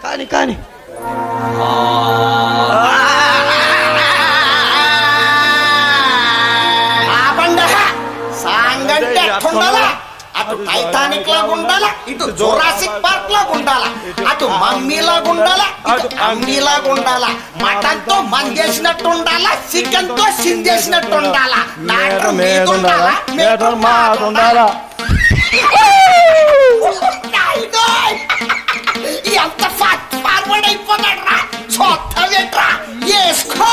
కాని కాని సాంగంటే ఎట్టుండాలా? అటు టైటానిక్ లాగా ఉండాలా, ఇటు జురాసిక్ పార్క్ లాగా ఉండాలా, అటు మమ్మీ లాగా ఉండాలా, ఇటు అమ్మీ లాగా ఉండాలా, మటన్ తో మందేసినట్టు ఉండాలా, చికెన్ తో సిందేసినట్టు ఉండాలా, మ్యాటర్ మీద ఉండాలా, మ్యాటర్ మాది ఉండాలా. ఎంత ఫార్వర్డ్ అయిపోతాడు రా, చూస్తావేట్రా, వేసుకో.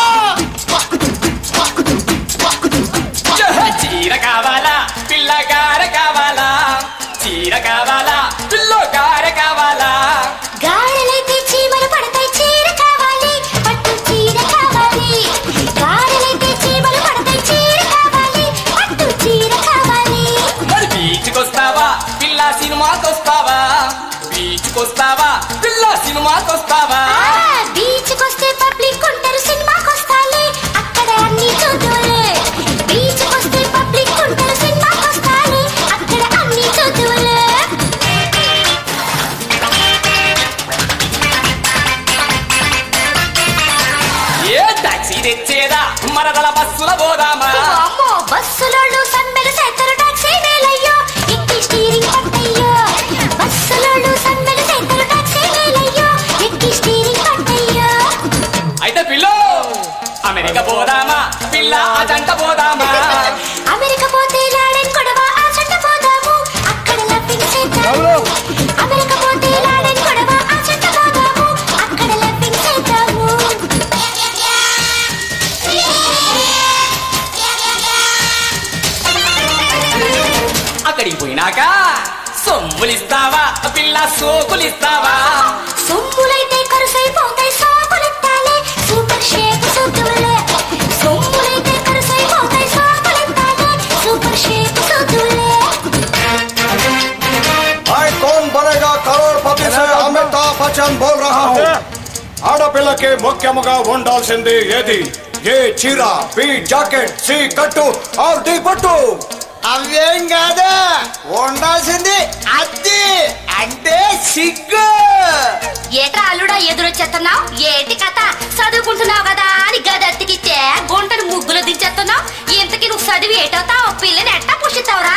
చీర కావాలా పిల్లగార కావాలా, చీర కావాలా పిల్లగార కావాలా, గారెలైతే చీమలు పడతాయి చీర కావాలి, పట్టు చీర కావాలి, గారెలైతే చీమలు పడతాయి చీర కావాలి, పట్టు చీర కావాలి. మరి బీచ్కొస్తావా పిల్ల సినిమాకొస్తావా, బీచ్కొస్తావా పిల్ల సినిమాకొస్తావా, బీచ్కొస్తే పబ్లిక్ ఉంటారు సినిమాకొస్తాలే, అక్కడ అన్ని చూద్దులే. బీచ్కొస్తే పబ్లిక్ ఉంటారు సినిమాకొస్తాలే, అక్కడ అన్ని చూద్దులే. ఏ టాక్సీ తెచ్చేదా మరదల బస్సుల పోదామా, అమ్మో బస్సులోళ్ళు సమ్మెలు చేస్తారు టాక్సీ వేలయ్యో, ఎక్కి స్టీరింగ్ పట్టయ్యో. బస్సులోళ్ళు సమ్మెలు చేస్తారు టాక్సీ వేలయ్యో, ఎక్కి స్టీరింగ్ పట్టయ్యో. అయితే పిల్లో అమెరికా పోదామా పిల్ల అజంట పోదామా, అమెరికా పోతే లాడెన్ కొడవ ఆ చెట్ట పోదాము, అక్కడ లవ్వింగ్ చేద్దాము. అమెరికా పోతే లాడెన్ కొడవ ఆ చెట్ట పోదాము, అక్కడ లవ్వింగ్ చేద్దాము. అక్కడికి పోయినాక సొమ్ములిస్తావా పిల్ల సోకులిస్తావా, సొమ్ములైతే కరుసైపోతాయి సోకులెత్తాలే, సూపర్ షేప్ సూదులే. సొమ్ములైతే కరుసైపోతాయి సోకులెత్తాలే, సూపర్ షేప్ సూదులే. भाई कौन बनेगा करोड़पति से अमिताभ बच्चन बोल रहा हूँ. ఆడపిల్లకి ముఖ్యముగా ఉండాల్సింది ఏది? ఏ చీర, బి జాకెట్, సి కట్టు, ఆర్ డి పట్టు. అవేం కాదు, ఉండాల్సింది అద్ది అంటే సిగ్గు. ఏట్రా అల్లుడా ఎదురొచ్చేస్తున్నావు, ఏటి కథ? చదువుకుంటున్నావు కదా అని గదెత్తికితే గుంటను ముగ్గులు దించేస్తున్నావు. ఇంతకి నువ్వు చదివి ఏటవుతావు, పిల్లని ఎట్టా పుష్టిస్తావురా?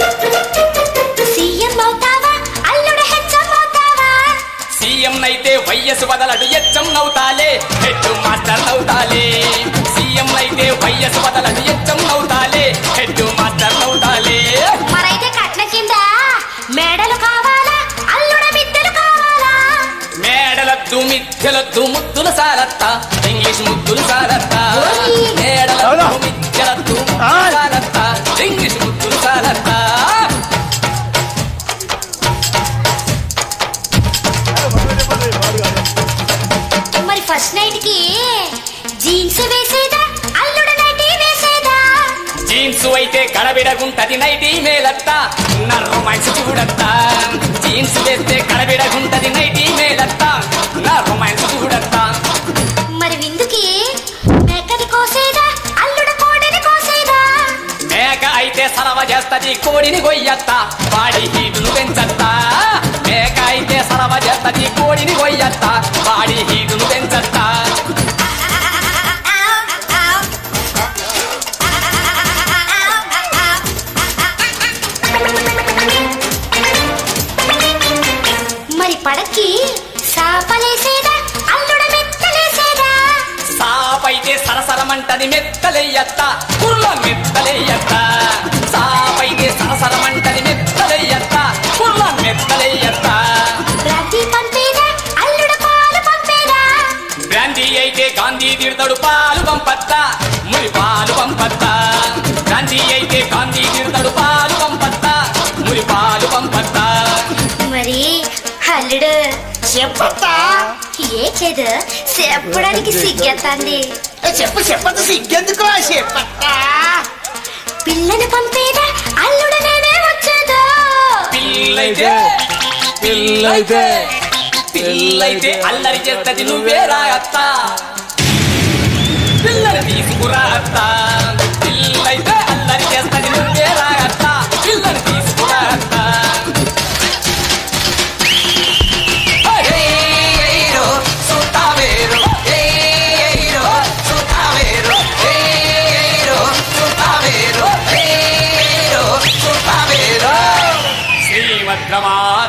సీఎం అవుతావా, అల్లుడు హెచ్ఎం అవుతావా? సీఎం అయితే వయస్సు బదలడు హెచ్ఎం అవుతాలే, హెడ్ మాస్టర్ అవుతాలే. సీఎం అయితే వయస్సు బదలడు హెచ్ఎం అవుతాలే, హెడ్ మాస్టర్ అవుతాలే. మరైతే కట్నం కింద మేడలు కావాలా, అల్లుడ మిద్దెలు కావాలా? మేడలద్దు మిథ్యలద్దు ముద్దులు సారత్తా, ఇంగ్లీష్ ముద్దులు సారత్తా. మేడలద్దు మిథ్యలద్దు ముద్దులు సారత్తా, ఇంగ్లీష్ ముద్దులు సారత్తా. మరి ఫస్ట్ నైట్ కి జీన్స్ వేసేదా, అల్లుడ నైటీ వేసేదా? జీన్స్ అయితే కడబిడగుంటది నైటీ మేలత్తా, నా రొమాన్స్ చూడత్తా. జీన్స్ వేస్తే కడబిడగుంటది నైటీ మేలత్తా, నా రొమాన్స్ చూడత్తా. మరి విందుకి మేకని కోసేదా, అల్లుడ కోడిని కోసేదా? మేక అయితే సరవ చేస్తది కోడిని కొయ్యత్తా, వాడి హీటును పెంచత్తా. మేక అయితే సరవ చేస్తది కోడిని కొయ్యత్తా, వాడి హీటును పెంచత్తా. మరి పడకి సాపలేసేదా, అల్లుడ మెత్తలేసేదా? సాపైతే సరసరమంటది మెత్తలెయ్యత్తా, కుర్ల మెత్తలెయ్యత్తా. సాపైతే సరసరమంటది మెత్తలెయ్యత్తా, కుర్ల మెత్తలెయ్యత్తా. రాత్రి పంపేదా, అల్లుడ పాలు పంపేదా? బ్రాంతి అయితే గాంధీ తీర్థడు పాలు పంపత్తా, మురి పాలు పంపత్తా. బ్రాంతి అయితే గాంధీ తీర్థడు పాలు పంపత్తా, మురి పాలు పంపత్తా. మరి అల్లుడు చెప్పత్తా, ఏ చేదు చెప్పడానికి సిగ్గెత్తంది. చెప్పు చెప్పత సిగ్గెందుకు, చెప్పత్తా. పిల్లని పంపేదా, అల్లుడ నేనే వచ్చేదా? పిల్లైతే పిల్లైతే పిల్లైతే అల్లరి చేస్తది నువ్వే రాయత్తా, పిల్లని తీసుకురా అత్తా. పిల్లైతే అల్లరి చేస్తది నువ్వే రాయత్తా, పిల్లని తీసుకురా అత్తా. మిత్రమా